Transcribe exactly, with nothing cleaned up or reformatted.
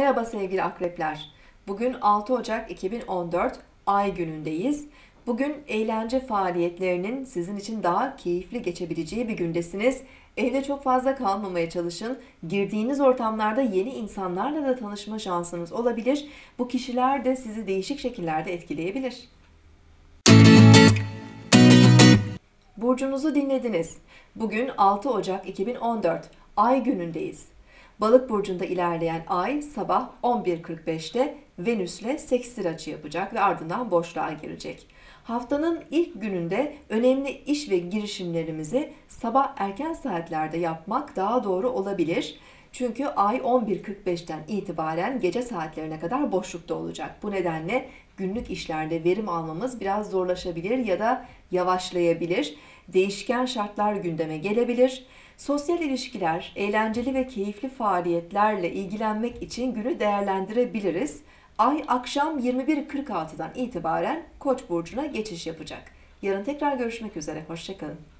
Merhaba sevgili akrepler. Bugün altı Ocak iki bin on dört Ay günündeyiz. Bugün eğlence faaliyetlerinin sizin için daha keyifli geçebileceği bir gündesiniz. Evde çok fazla kalmamaya çalışın. Girdiğiniz ortamlarda yeni insanlarla da tanışma şansınız olabilir. Bu kişiler de sizi değişik şekillerde etkileyebilir. Burcunuzu dinlediniz. Bugün altı Ocak iki bin on dört Ay günündeyiz. Balık burcunda ilerleyen Ay sabah on bir kırk beşte Venüs'le sekstil açı yapacak ve ardından boşluğa girecek. Haftanın ilk gününde önemli iş ve girişimlerimizi sabah erken saatlerde yapmak daha doğru olabilir. Çünkü Ay on bir kırk beşten itibaren gece saatlerine kadar boşlukta olacak. Bu nedenle günlük işlerde verim almamız biraz zorlaşabilir ya da yavaşlayabilir. Değişken şartlar gündeme gelebilir. Sosyal ilişkiler, eğlenceli ve keyifli faaliyetlerle ilgilenmek için günü değerlendirebiliriz. Ay akşam yirmi bir kırk altıdan itibaren Koç burcuna geçiş yapacak. Yarın tekrar görüşmek üzere. Hoşça kalın.